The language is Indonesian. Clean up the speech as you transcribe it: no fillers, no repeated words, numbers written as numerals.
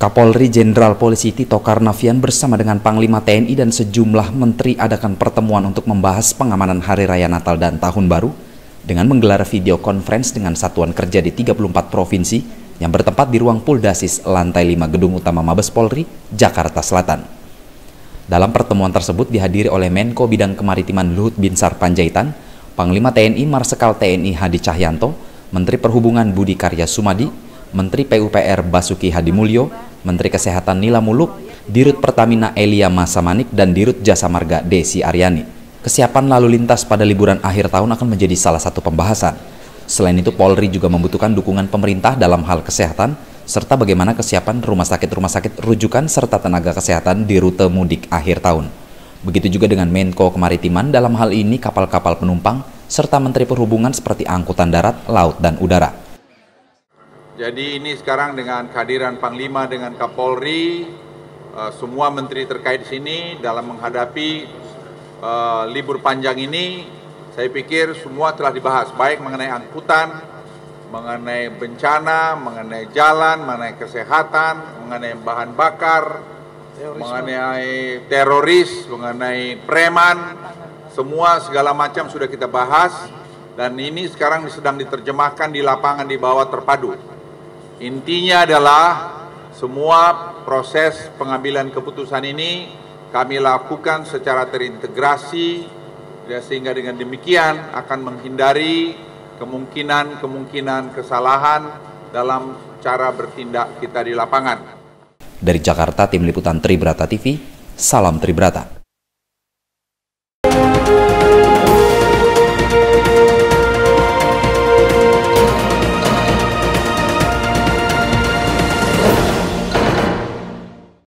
Kapolri Jenderal Polisi Tito Karnavian bersama dengan Panglima TNI dan sejumlah menteri adakan pertemuan untuk membahas pengamanan Hari Raya Natal dan Tahun Baru dengan menggelar video conference dengan satuan kerja di 34 provinsi yang bertempat di ruang Puldasis lantai 5 Gedung Utama Mabes Polri, Jakarta Selatan. Dalam pertemuan tersebut dihadiri oleh Menko Bidang Kemaritiman Luhut Binsar Panjaitan, Panglima TNI Marsikal TNI Hadi Cahyanto, Menteri Perhubungan Budi Karya Sumadi, Menteri PUPR Basuki Hadimulyo, Menteri Kesehatan Nila Muluk, Dirut Pertamina Elia Masamanik, dan Dirut Jasa Marga Desi Aryani. Kesiapan lalu lintas pada liburan akhir tahun akan menjadi salah satu pembahasan. Selain itu, Polri juga membutuhkan dukungan pemerintah dalam hal kesehatan, serta bagaimana kesiapan rumah sakit rujukan serta tenaga kesehatan di rute mudik akhir tahun. Begitu juga dengan Menko Kemaritiman dalam hal ini kapal-kapal penumpang, serta Menteri Perhubungan seperti angkutan darat, laut, dan udara. Jadi ini sekarang dengan kehadiran Panglima dengan Kapolri, semua menteri terkait di sini dalam menghadapi libur panjang ini, saya pikir semua telah dibahas, baik mengenai angkutan, mengenai bencana, mengenai jalan, mengenai kesehatan, mengenai bahan bakar, mengenai teroris, mengenai preman, semua segala macam sudah kita bahas, dan ini sekarang sedang diterjemahkan di lapangan di bawah terpadu. Intinya adalah semua proses pengambilan keputusan ini kami lakukan secara terintegrasi, sehingga dengan demikian akan menghindari kemungkinan kesalahan dalam cara bertindak kita di lapangan. Dari Jakarta, Tim Liputan Tribrata TV, salam Tribrata.